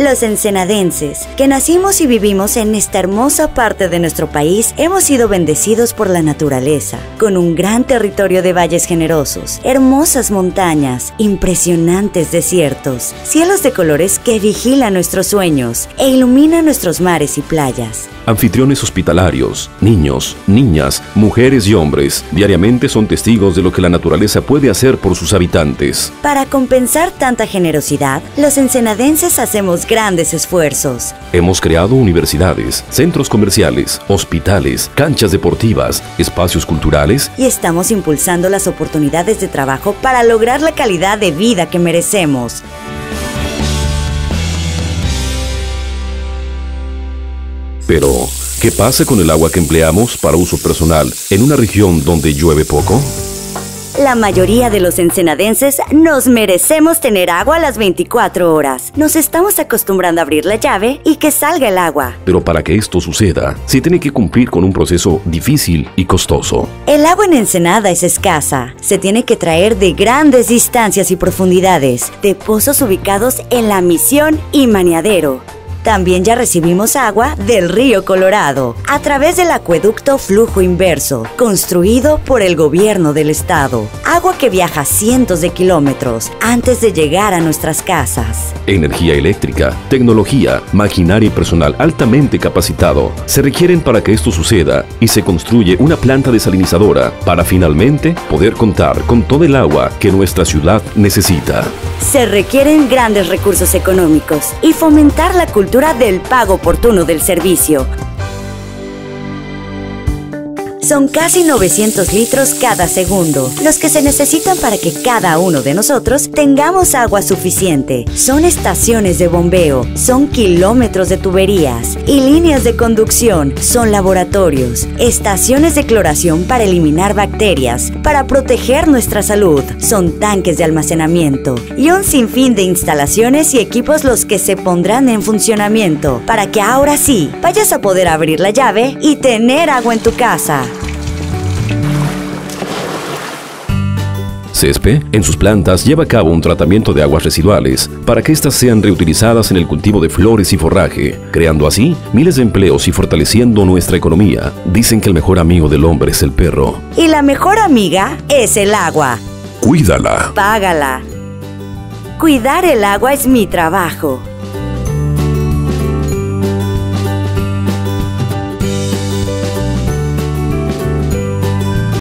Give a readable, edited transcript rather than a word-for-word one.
Los ensenadenses, que nacimos y vivimos en esta hermosa parte de nuestro país, hemos sido bendecidos por la naturaleza, con un gran territorio de valles generosos, hermosas montañas, impresionantes desiertos, cielos de colores que vigilan nuestros sueños e iluminan nuestros mares y playas. Anfitriones hospitalarios, niños, niñas, mujeres y hombres, diariamente son testigos de lo que la naturaleza puede hacer por sus habitantes. Para compensar tanta generosidad, los ensenadenses hacemos grandes esfuerzos. Hemos creado universidades, centros comerciales, hospitales, canchas deportivas, espacios culturales y estamos impulsando las oportunidades de trabajo para lograr la calidad de vida que merecemos. Pero, ¿qué pasa con el agua que empleamos para uso personal en una región donde llueve poco? La mayoría de los ensenadenses nos merecemos tener agua a las 24 horas. Nos estamos acostumbrando a abrir la llave y que salga el agua. Pero para que esto suceda, se tiene que cumplir con un proceso difícil y costoso. El agua en Ensenada es escasa. Se tiene que traer de grandes distancias y profundidades, de pozos ubicados en La Misión y Maniadero. También ya recibimos agua del río Colorado, a través del acueducto Flujo Inverso, construido por el gobierno del estado. Agua que viaja cientos de kilómetros antes de llegar a nuestras casas. Energía eléctrica, tecnología, maquinaria y personal altamente capacitado se requieren para que esto suceda y se construye una planta desalinizadora para finalmente poder contar con todo el agua que nuestra ciudad necesita. Se requieren grandes recursos económicos y fomentar la cultura del pago oportuno del servicio. Son casi 900 litros cada segundo, los que se necesitan para que cada uno de nosotros tengamos agua suficiente. Son estaciones de bombeo, son kilómetros de tuberías y líneas de conducción, son laboratorios, estaciones de cloración para eliminar bacterias, para proteger nuestra salud, son tanques de almacenamiento y un sinfín de instalaciones y equipos los que se pondrán en funcionamiento para que ahora sí vayas a poder abrir la llave y tener agua en tu casa. CESPE, en sus plantas, lleva a cabo un tratamiento de aguas residuales para que éstas sean reutilizadas en el cultivo de flores y forraje, creando así miles de empleos y fortaleciendo nuestra economía. Dicen que el mejor amigo del hombre es el perro. Y la mejor amiga es el agua. Cuídala. Págala. Cuidar el agua es mi trabajo.